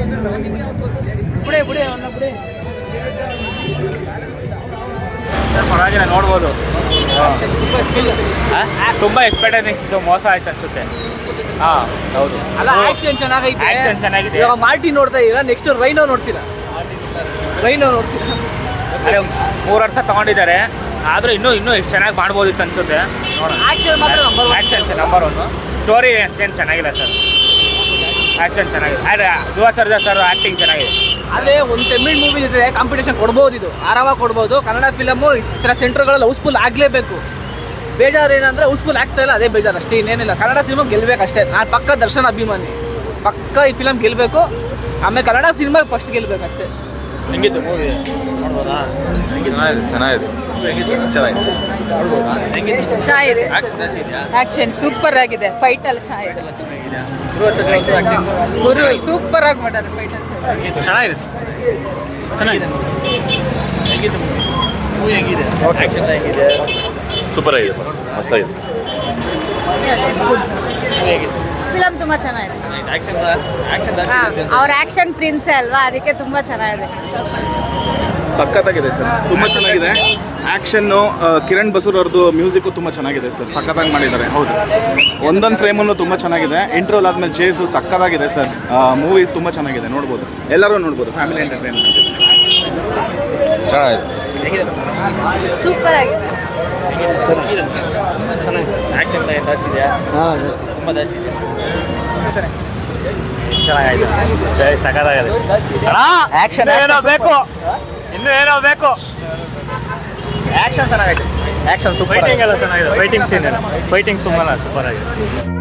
ಪರವಾಗಿಲ್ಲ, ನೋಡ್ಬೋದು. ತುಂಬಾ ಎಕ್ಸ್ಪೆಕ್ಟೇಷನ್ಸ್ ಇತ್ತು, ಮೋಸ ಆಯ್ತು ಅನ್ಸುತ್ತೆ. ಹೌದು. ಅಲ್ಲ, ಆಕ್ಷನ್ ಚೆನ್ನಾಗೈತೆ. ಆಕ್ಷನ್ ಚೆನ್ನಾಗಿದೆ. ಇವಾಗ ಮಾರ್ಟಿ ನೋಡ್ತಾ ಇದ್ದೀರಾ, ನೆಕ್ಸ್ಟ್ ರೈನೋ ನೋಡ್ತೀರಾ. ಅದೇ 3 ವರ್ಷ ತಗೊಂಡಿದ್ದಾರೆ, ಆದ್ರೂ ಇನ್ನೂ ಚೆನ್ನಾಗಿ ಮಾಡ್ಬೋದಿತ್ತು ಅನ್ಸುತ್ತೆ. ಆಕ್ಷನ್ ಮಾತ್ರ ನಂಬರ್ 1. ಸ್ಟೋರಿ ಅಷ್ಟೇನು ಚೆನ್ನಾಗಿಲ್ಲ ಸರ್. ಆಕ್ಷನ್ ಚೆನ್ನಾಗಿದೆ, ಆದರೆ ಧ್ರುವ ಸರ್ಜಾ ಸರ್ ಆಕ್ಟಿಂಗ್ ಚೆನ್ನಾಗಿದೆ. ಆದರೆ ಒಂದು ತಮಿಳ್ ಮೂವಿ ಜೊತೆ ಕಾಂಪಿಟೇಷನ್ ಕೊಡ್ಬೋದು, ಇದು ಆರಾಮಾಗಿ ಕೊಡ್ಬೋದು. ಕನ್ನಡ ಫಿಲಮು ಈ ಥರ ಸೆಂಟ್ರ್ಗಳಲ್ಲಿ ಹೌಸ್ಫುಲ್ ಆಗಲೇಬೇಕು. ಬೇಜಾರು ಏನಂದರೆ ಹೌಸ್ಫುಲ್ ಆಗ್ತಾ ಇಲ್ಲ, ಅದೇ ಬೇಜಾರು ಅಷ್ಟೇ, ಇನ್ನೇನಿಲ್ಲ. ಕನ್ನಡ ಸಿನಿಮಾ ಗೆಲ್ಲಬೇಕು ಅಷ್ಟೇ. ನಾನು ಪಕ್ಕ ದರ್ಶನ್ ಅಭಿಮಾನಿ, ಪಕ್ಕ ಈ ಫಿಲಮ್ ಗೆಲ್ಲಬೇಕು. ಆಮೇಲೆ ಕನ್ನಡ ಸಿನಿಮಾ ಫಸ್ಟ್ ಗೆಲ್ಲಬೇಕು ಅಷ್ಟೇ. ಹೆಂಗಿತ್ತು ಮೂವಿ? ನೋಡ್ಬೋದಾ? ಚೆನ್ನಾಗಿದೆ. ಆಕ್ಷನ್ ಸೂಪರ್ ಆಗಿದೆ, ಫೈಟ್ ಎಲ್ಲ ಚೆನ್ನಾಗಿದೆ. ಗುರು ಸೂಪರ್ ಆಗಿ ಮಾಡ್ತಾರೆ ಫೈಟ್ ಅಲ್ಲಿ. ಚೆನ್ನಾಗಿದೆ. ಸೂಪರ್ ಆಗಿದೆ, ಮಸ್ತಾಗಿದೆ. ಫಿಲಮ್ ತುಂಬಾ ಚೆನ್ನಾಗಿದೆ. ಅವ್ರ ಆಕ್ಷನ್ ಪ್ರಿನ್ಸ್ ಅಲ್ವಾ, ಅದಕ್ಕೆ ತುಂಬಾ ಚೆನ್ನಾಗಿದೆ. ಸಖತ್ತಾಗಿದೆ ಸರ್, ತುಂಬ ಚೆನ್ನಾಗಿದೆ. ಆ್ಯಕ್ಷನ್ನು ಕಿರಣ್ ಬಸೂರ್ ಅವ್ರದ್ದು ಮ್ಯೂಸಿಕ್ಕು ತುಂಬ ಚೆನ್ನಾಗಿದೆ ಸರ್, ಸಖತ್ತಾಗಿ ಮಾಡಿದ್ದಾರೆ. ಹೌದು, ಒಂದೊಂದು ಫ್ರೇಮನ್ನು ತುಂಬ ಚೆನ್ನಾಗಿದೆ. ಇಂಟ್ರೋಲ್ ಆದಮೇಲೆ ಚೇಸು ಸಖತ್ತಾಗಿದೆ ಸರ್. ಮೂವಿ ತುಂಬ ಚೆನ್ನಾಗಿದೆ, ನೋಡ್ಬೋದು, ಎಲ್ಲರೂ ನೋಡ್ಬೋದು. ಫ್ಯಾಮಿಲಿ ಎಂಟರ್ಟೈನ್ಮೆಂಟ್ ಚೆನ್ನಾಗಿದೆ. ಸೂಪರ್ ಆಗಿದೆ. ಚೆನ್ನಾಗಿದೆ. ಆ್ಯಕ್ಷನ್ ಜಾಸ್ತಿ ಇದೆಯಾ? ತುಂಬ ಜಾಸ್ತಿ ಇದೆ. ಚೆನ್ನಾಗಿದೆ, ಸಖತ್ತಾಗಿದೆ. ಆ್ಯಕ್ಷನ್ ಏನೋ ಬೇಕು, ಇನ್ನೂ ಏನೋ ಬೇಕು. ಆ್ಯಕ್ಷನ್ ಚೆನ್ನಾಗಿದೆ. Action super. ಫೈಟಿಂಗ್ ಎಲ್ಲ ಚೆನ್ನಾಗಿದೆ. ಫೈಟಿಂಗ್ ಸೀನ್ ಎಲ್ಲ, ಫೈಟಿಂಗ್ ಸುಮ್ಮನೆ ಸೂಪರ್ ಆಗಿದೆ.